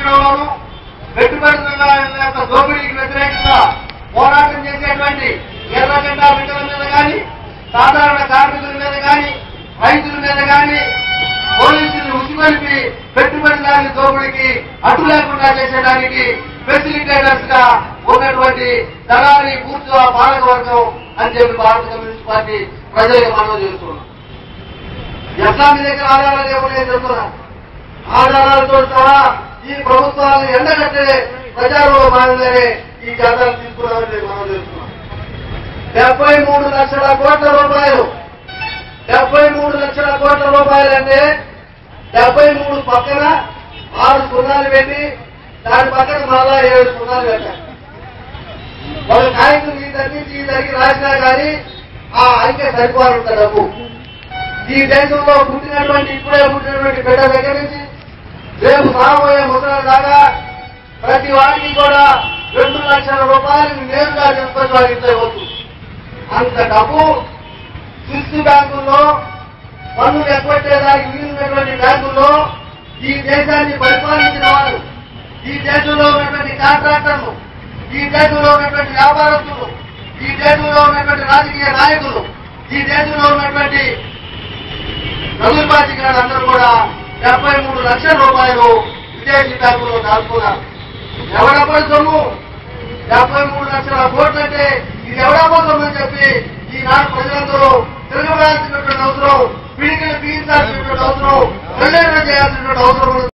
ప్రోత్సహించడంలోనూ పెట్టుబడుల యొక్క దోపిడీకి వ్యతిరేకంగా పోరాటం చేసేటువంటి ఎర్ర జెండా బిడ్డల మీద కానీ, సాధారణ కార్మికుల మీద కానీ, రైతుల మీద కానీ పోలీసులు ఉసిగొలిపి పెట్టుబడిదారుల దోపిడీకి అడ్డు లేకుండా చేసేదానికి ఫెసిలిటేటర్స్ గా ఉన్నటువంటి దళారీ పూర్తిగా పాలకవర్గం అని చెప్పి భారత కమ్యూనిస్ట్ పార్టీ ప్రజలకు మనం చేస్తున్నాం. ఎట్లా మీ దగ్గర ఆధారాలు ఏమని చెప్తున్నా, ఆధారాలతో సహా ఈ ప్రభుత్వాలను ఎండగట్టే ప్రచారంలో భాగంగానే ఈ చట్టాలు తీసుకున్నామని మనం చేస్తున్నాం. 73 లక్షల కోట్ల రూపాయలు, 73 లక్షల కోట్ల రూపాయలు అంటే 73 పక్కన 6 సున్నాలు పెట్టి దాని పక్కన మళ్ళా 7 సున్నాలు పెట్టారు. ఒక నాయకులు ఈ దగ్గరికి రాసినా కానీ ఆ అంకె సరిపోనంత డబ్బు ఈ దేశంలో పుట్టినటువంటి ఇప్పుడే పుట్టినటువంటి బిడ్డ దగ్గర నుంచి రేపు రాబోయే ముసలి దాకా ప్రతి వారికి కూడా 2 లక్షల రూపాయలు నేరుగా తీసుకొని వారికి ఇవ్వచ్చు. అంత డబ్బు స్విస్ బ్యాంకుల్లో పన్నులు ఎగ్గొట్టేదానికి వీలున్నటువంటి బ్యాంకుల్లో ఈ దేశాన్ని పరిపాలించిన వారు, ఈ దేశంలో ఉన్నటువంటి కాంట్రాక్టర్లు, ఈ దేశంలో ఉన్నటువంటి వ్యాపారస్తులు, ఈ దేశంలో ఉన్నటువంటి రాజకీయ నాయకులు, ఈ దేశంలో ఉన్నటువంటి నలుపాధికారులు అందరూ కూడా 73 లక్షల రూపాయలు విదేశీ బ్యాంకుల్లో దాచుకున్నారు. ఎవడెప్పుడు సొమ్ము 73 లక్షల కోట్లు అంటే ఇది ఎవడెప్పుడు సొమ్ము అని చెప్పి ఈనాడు ప్రజలందరూ తిరగబడాల్సినటువంటి అవసరం, పిడికిలు బిగించాల్సినటువంటి అవసరం, చేయాల్సినటువంటి అవసరం